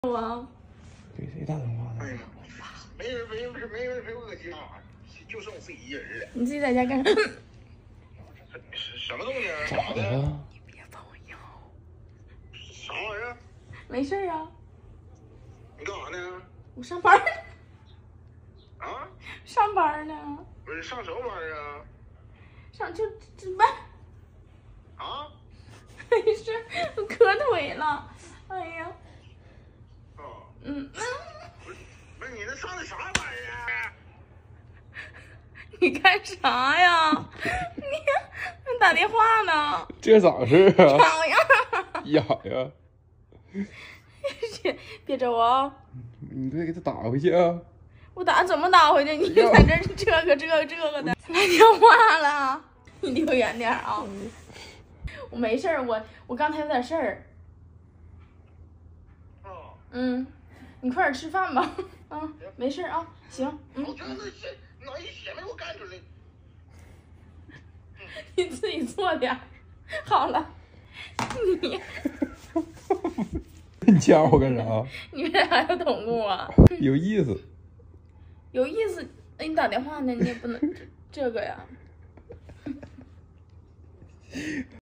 啊？ 给谁打电话呢？ 哎呀，没人陪我搁家，就剩我自己一人了。 你自己在家干啥？ 什么动静？ 咋的了？ 你别帮我要。 啥玩意儿？ 没事啊。 你干啥呢？ 我上班。 啊？ 上班呢。 不是上什么班啊？ 上这班。 啊？ 没事，我磕腿了。哎呀。 哦。 嗯。 不是你那上的啥玩意儿？ 你干啥呀？你打电话呢？ 这咋回事啊？ 痒呀！ 痒呀！ 别走啊！ 你得给他打回去啊！ 我怎么打回去？你就在这个的，来电话了，你离我远点啊！我没事儿，我刚才有点事儿。 哦。 嗯，你快点吃饭吧。嗯，没事啊，行。嗯。 我就是脑一血没给我干出来。 你自己做点。好了。 你掐我干啥？ 你为啥要捅我啊？ 有意思。 有意思，那你打电话呢？你也不能这个呀。